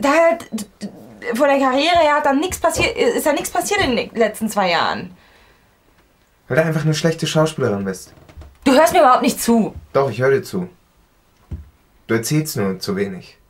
Von der Karriere her hat dann nichts passiert, ist da nichts passiert in den letzten 2 Jahren. Weil du einfach eine schlechte Schauspielerin bist. Du hörst mir überhaupt nicht zu. Doch, ich höre dir zu. Du erzählst nur zu wenig.